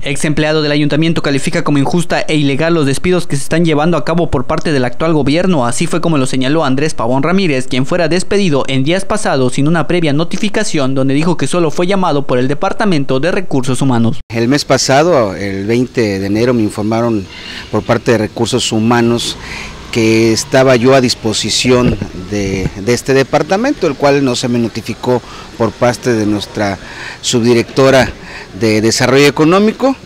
Ex empleado del ayuntamiento califica como injusta e ilegal los despidos que se están llevando a cabo por parte del actual gobierno. Así fue como lo señaló Andrés Pavón Ramírez, quien fuera despedido en días pasados sin una previa notificación, donde dijo que solo fue llamado por el Departamento de Recursos Humanos. El mes pasado, el 20 de enero, me informaron por parte de Recursos Humanos que estaba yo a disposición de este departamento, el cual no se me notificó por parte de nuestra subdirectora de Desarrollo Económico,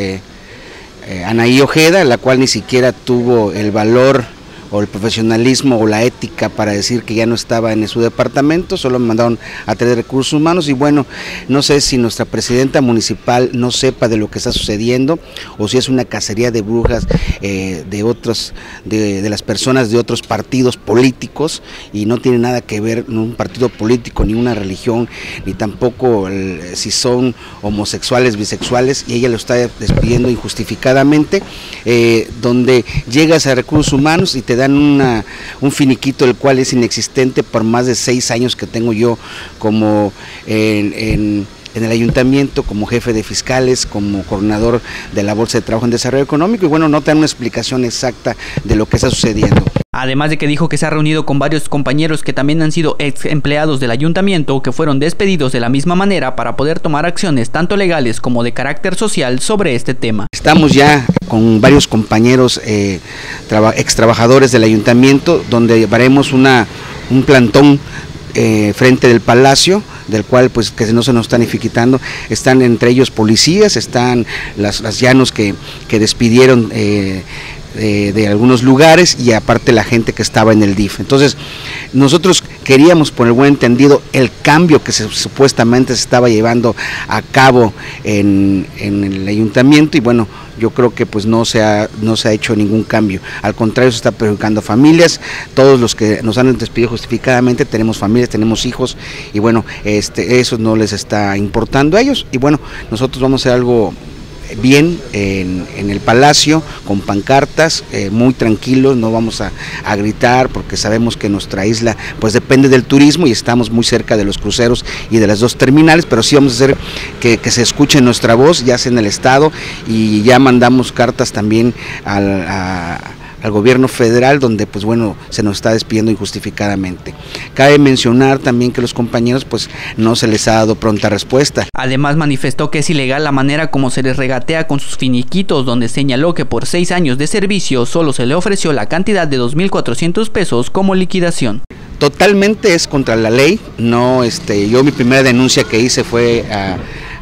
Anaí Ojeda, la cual ni siquiera tuvo el valor o el profesionalismo o la ética para decir que ya no estaba en su departamento. Solo me mandaron a través de Recursos Humanos y bueno, no sé si nuestra presidenta municipal no sepa de lo que está sucediendo o si es una cacería de brujas de las personas de otros partidos políticos, y no tiene nada que ver un partido político, ni una religión, ni tampoco si son homosexuales, bisexuales, y ella lo está despidiendo injustificadamente, donde llegas a Recursos Humanos y te dan un finiquito, el cual es inexistente por más de 6 años que tengo yo como en el ayuntamiento, como jefe de fiscales, como coordinador de la Bolsa de Trabajo en Desarrollo Económico, y bueno, no te dan una explicación exacta de lo que está sucediendo. Además de que dijo que se ha reunido con varios compañeros que también han sido ex empleados del ayuntamiento que fueron despedidos de la misma manera para poder tomar acciones tanto legales como de carácter social sobre este tema. Estamos ya con varios compañeros ex trabajadores del ayuntamiento, donde haremos un plantón frente del Palacio, del cual pues que no se nos están iniquitando. Están entre ellos policías, están las llanos que despidieron de algunos lugares, y aparte la gente que estaba en el DIF. Entonces nosotros queríamos, por el buen entendido, el cambio que supuestamente se estaba llevando a cabo en el ayuntamiento, y bueno, yo creo que pues no se ha hecho ningún cambio, al contrario, se está perjudicando a familias. Todos los que nos han despedido justificadamente tenemos familias, tenemos hijos, y bueno, eso no les está importando a ellos, y bueno, nosotros vamos a hacer algo bien en el Palacio, con pancartas, muy tranquilos, no vamos a gritar, porque sabemos que nuestra isla pues depende del turismo y estamos muy cerca de los cruceros y de las 2 terminales, pero sí vamos a hacer que se escuche nuestra voz, ya sea en el estado, y ya mandamos cartas también al gobierno federal, donde pues bueno, se nos está despidiendo injustificadamente. Cabe mencionar también que los compañeros pues no se les ha dado pronta respuesta. Además manifestó que es ilegal la manera como se les regatea con sus finiquitos, donde señaló que por 6 años de servicio solo se le ofreció la cantidad de 2,400 pesos como liquidación. Totalmente es contra la ley. No, yo mi primera denuncia que hice fue a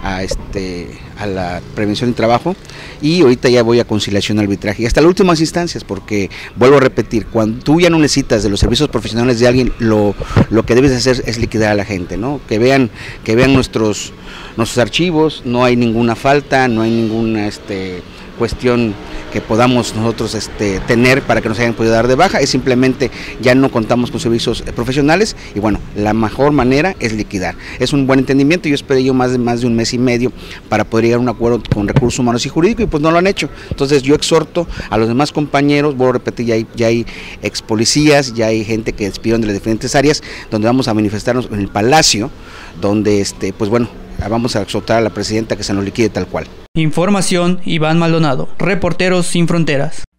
la prevención del trabajo, y ahorita ya voy a conciliación, arbitraje y hasta las últimas instancias, porque vuelvo a repetir, cuando tú ya no necesitas de los servicios profesionales de alguien, lo que debes hacer es liquidar a la gente, ¿no? Que vean nuestros archivos, no hay ninguna falta, no hay ninguna cuestión que podamos nosotros tener para que nos hayan podido dar de baja, es simplemente ya no contamos con servicios profesionales, y bueno, la mejor manera es liquidar. Es un buen entendimiento. Yo esperé más de un mes y medio para poder llegar a un acuerdo con Recursos Humanos y Jurídicos, y pues no lo han hecho. Entonces yo exhorto a los demás compañeros, vuelvo a repetir, ya hay ex policías, ya hay gente que despidieron de las diferentes áreas, donde vamos a manifestarnos en el Palacio, donde pues bueno, vamos a exhortar a la presidenta que se nos liquide tal cual. Información: Iván Maldonado, Reporteros Sin Fronteras.